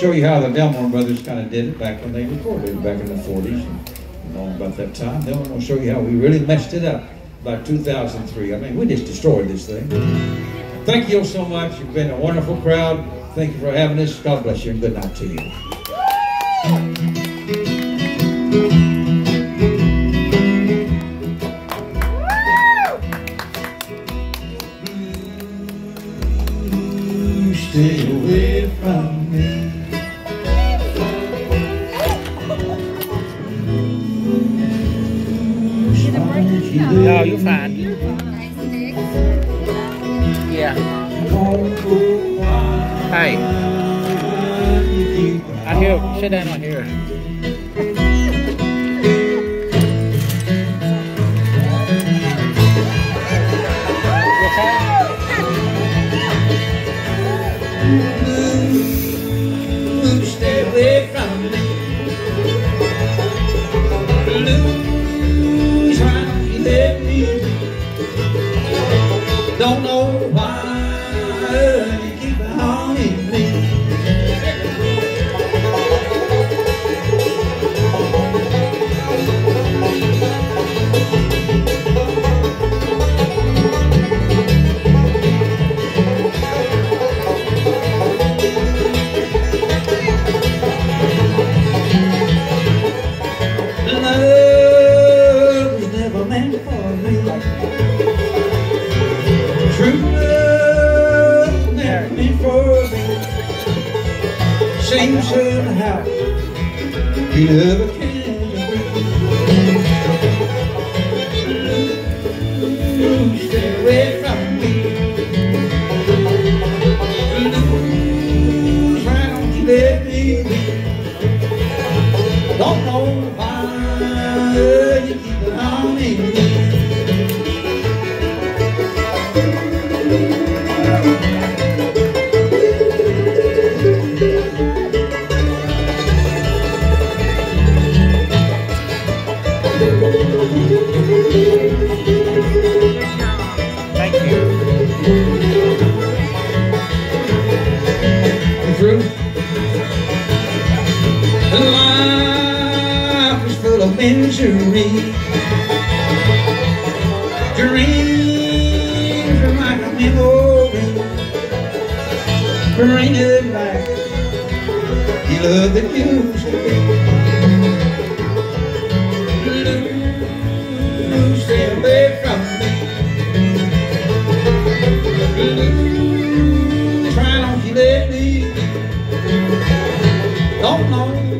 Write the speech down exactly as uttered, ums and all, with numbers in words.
Show you how the Delmore brothers kind of did it back when they recorded it back in the forties and, and all about that time. Then we'll show you how we really messed it up about two thousand three. I mean, we just destroyed this thing. Thank you all so much. You've been a wonderful crowd. Thank you for having us. God bless you and good night to you. Stay away from me. No, you're fine. Yeah. Hey. I hear. Sit down on here. Stay away from me. Blues, why don't you let me be? Don't know why you keep haunting me. Same sort of house you never can agree. Stay away from me. Blues, why don't you let me be? Don't know why you keep it on in me. Thank you. Through life is full of misery. Dreams are like a memory. Bring it back. You love that used to be. Stay away from me. Blues, why don't you let me be? Don't know